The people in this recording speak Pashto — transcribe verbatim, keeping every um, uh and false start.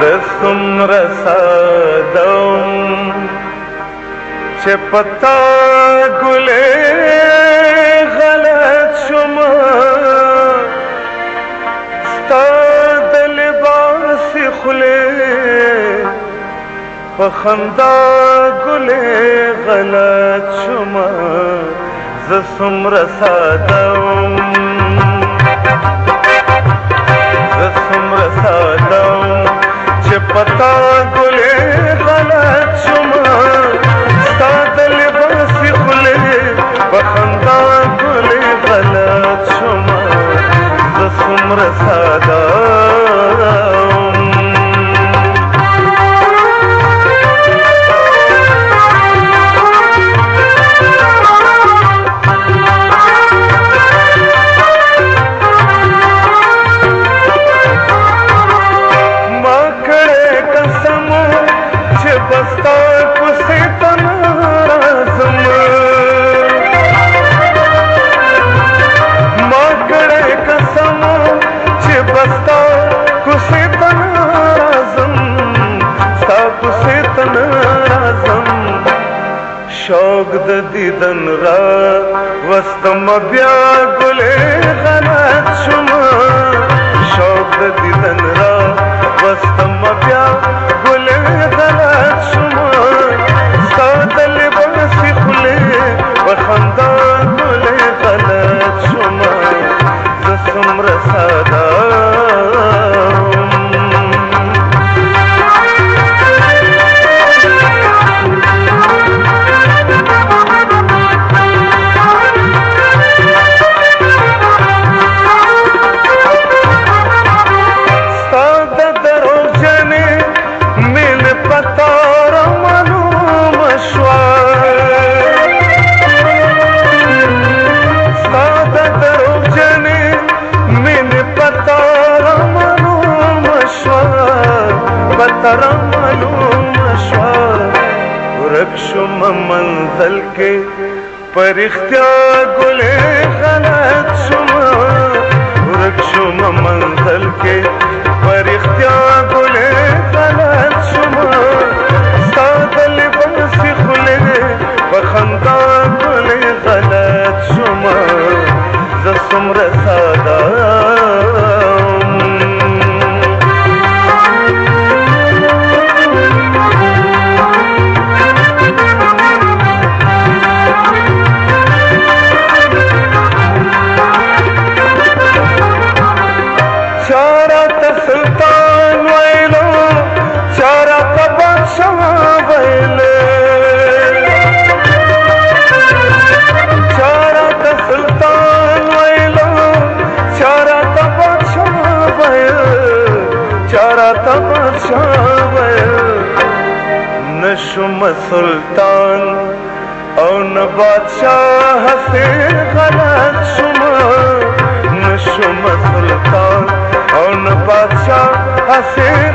څومره ساده وم چې پتا ګلې غلط شومه ستا د لباس خولې په خندا ګلې غلط شومه زه څومره ساده وم زه څومره ساده وم چې پتا ګلې غلط شومه ستا د لباس خولې په خندا ګلې غلط شومه زه څومره ساده شوق د دیدن را وستم بیا ګلې غلط شومه شوق د دیدن را وستم بیا ګلې غلط شومه ستا د لباس خولې په خندا ګلې غلط شومه زه څومره ساده ترا معلوم شوا ورک شوم منزل کې پر اختیار ګلې غلط شومه ورک شوم منزل کې پر اختیار ګلې غلط شومه ستا د لباس خولې په خندا ګلې غلط شومه زه څومره ساده نشم سلطان او نه بادشاہ سے غلط شومه نشم سلطان او نه بادشاہ سے